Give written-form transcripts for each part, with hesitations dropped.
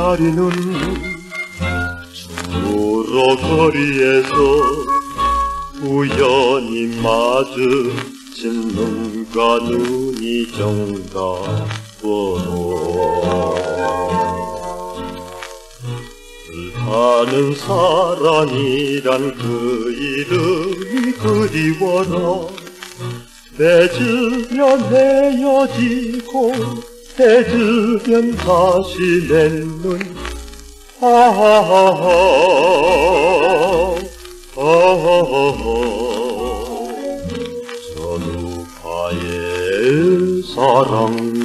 기다리는 중으로 거리에서 우연히 마주친 눈과 눈이 정다워도 불타는 사랑이란 그 이름이 그리워라. 맺으면 헤어지고 헤어지면 다시 맺는 전우파의 사랑.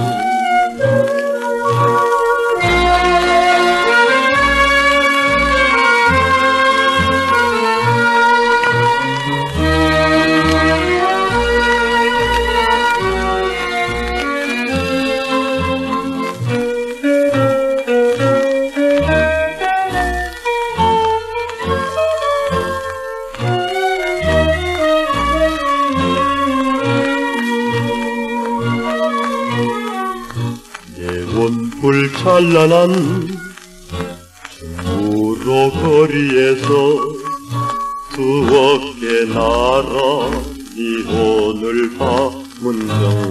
원불 찬란한 중으로 거리에서 두어깨 나란히 오늘 밤은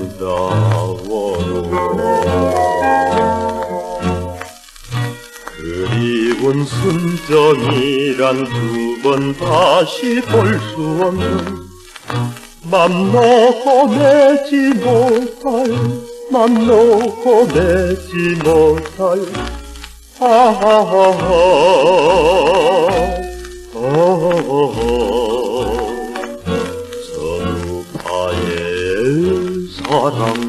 정다워로 그리운 순정이란 두 번 다시 볼 수 없는 맘 놓고 맺지 못할 맘 놓고 맺지 못할 전우파의 사랑.